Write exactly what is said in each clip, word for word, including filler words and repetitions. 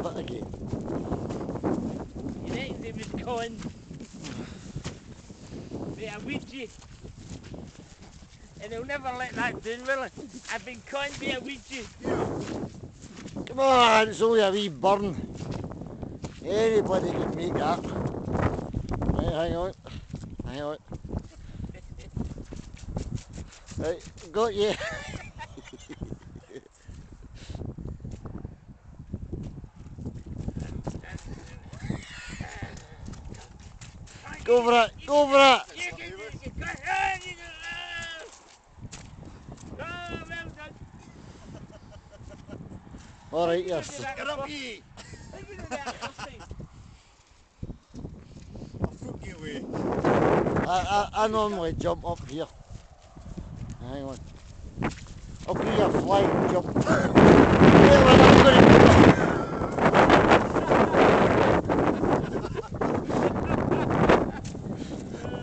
it again. You reckon they was gone? With a Ouija. And they'll never let that down, will it? I've been conned by a Ouija. Come on, it's only a wee burn. Anybody can make that. Right, hang on. Hang on. Right, got you. Go for it, go for it. Alright, yes. Get up here! I'll flick you away. I, I, I normally jump up here. Hang on. I'll give you a flying jump. Wait, I'm going to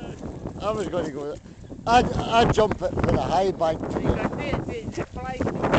I was going to go. I'd, I'd jump it for the high bank. You can do it, the fly.